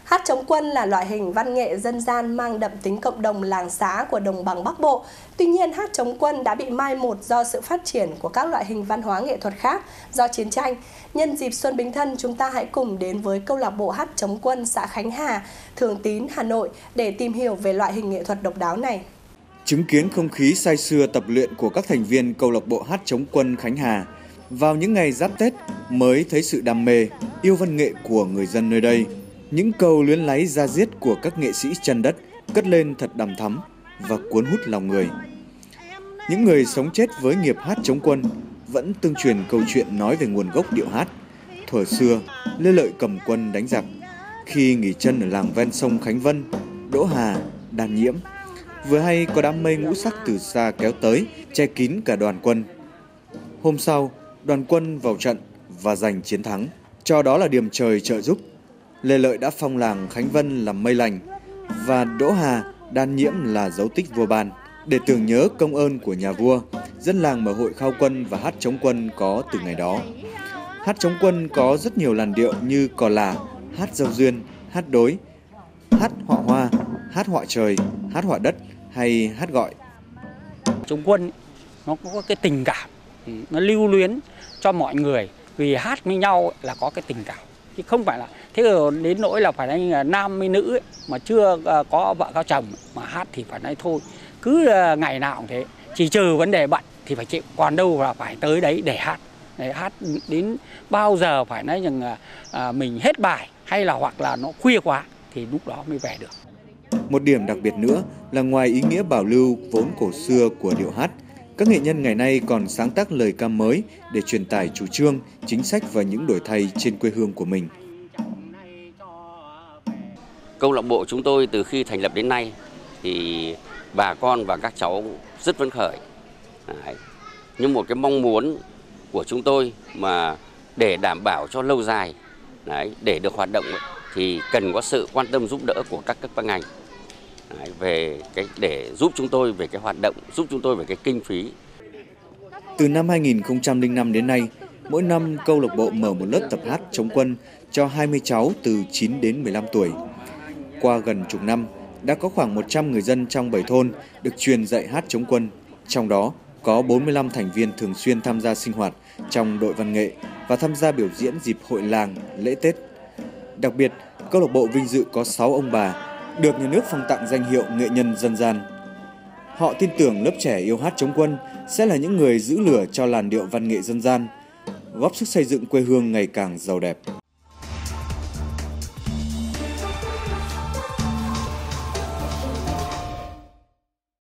Hát chống quân là loại hình văn nghệ dân gian mang đậm tính cộng đồng làng xã của đồng bằng Bắc Bộ. Tuy nhiên, hát chống quân đã bị mai một do sự phát triển của các loại hình văn hóa nghệ thuật khác do chiến tranh. Nhân dịp Xuân Bính Thân, chúng ta hãy cùng đến với câu lạc bộ hát chống quân xã Khánh Hà, Thường Tín, Hà Nội để tìm hiểu về loại hình nghệ thuật độc đáo này. Chứng kiến không khí say sưa tập luyện của các thành viên câu lạc bộ hát chống quân Khánh Hà, vào những ngày giáp Tết mới thấy sự đam mê, yêu văn nghệ của người dân nơi đây. Những câu luyến láy da diết của các nghệ sĩ chân đất cất lên thật đằm thắm và cuốn hút lòng người. Những người sống chết với nghiệp hát chống quân vẫn tương truyền câu chuyện nói về nguồn gốc điệu hát. Thuở xưa, Lê Lợi cầm quân đánh giặc. Khi nghỉ chân ở làng ven sông Khánh Vân, Đỗ Hà, Đan Nhiễm, vừa hay có đám mây ngũ sắc từ xa kéo tới, che kín cả đoàn quân. Hôm sau, đoàn quân vào trận và giành chiến thắng. Cho đó là điềm trời trợ giúp. Lê Lợi đã phong làng Khánh Vân làm mây lành và Đỗ Hà, Đan Nhiễm là dấu tích vua ban. Để tưởng nhớ công ơn của nhà vua, dân làng mở hội khao quân và hát chống quân có từ ngày đó. Hát chống quân có rất nhiều làn điệu như cò lả, hát giao duyên, hát đối, hát họa hoa, hát họa trời, hát họa đất hay hát gọi. Chống quân nó có cái tình cảm, nó lưu luyến cho mọi người, vì hát với nhau là có cái tình cảm, chứ không phải là thế rồi đến nỗi là phải là nam với nữ ấy, mà chưa có vợ có chồng mà hát thì phải nói thôi, cứ ngày nào cũng thế, chỉ trừ vấn đề bận thì phải chịu, còn đâu là phải tới đấy để hát. Để hát đến bao giờ phải nói rằng mình hết bài hay là hoặc là nó khuya quá thì lúc đó mới về được. Một điểm đặc biệt nữa là ngoài ý nghĩa bảo lưu vốn cổ xưa của điệu hát, các nghệ nhân ngày nay còn sáng tác lời ca mới để truyền tải chủ trương, chính sách và những đổi thay trên quê hương của mình. Câu lạc bộ chúng tôi từ khi thành lập đến nay thì bà con và các cháu rất phấn khởi. Nhưng một cái mong muốn của chúng tôi mà để đảm bảo cho lâu dài, để được hoạt động thì cần có sự quan tâm giúp đỡ của các cấp các ngành về để giúp chúng tôi về cái hoạt động, giúp chúng tôi về cái kinh phí. Từ năm 2005 đến nay, mỗi năm câu lạc bộ mở một lớp tập hát chống quân cho 20 cháu từ 9 đến 15 tuổi. Qua gần chục năm, đã có khoảng 100 người dân trong 7 thôn được truyền dạy hát chống quân. Trong đó có 45 thành viên thường xuyên tham gia sinh hoạt trong đội văn nghệ và tham gia biểu diễn dịp hội làng, lễ Tết. Đặc biệt, câu lạc bộ vinh dự có 6 ông bà được nhà nước phong tặng danh hiệu nghệ nhân dân gian. Họ tin tưởng lớp trẻ yêu hát chống quân sẽ là những người giữ lửa cho làn điệu văn nghệ dân gian, góp sức xây dựng quê hương ngày càng giàu đẹp.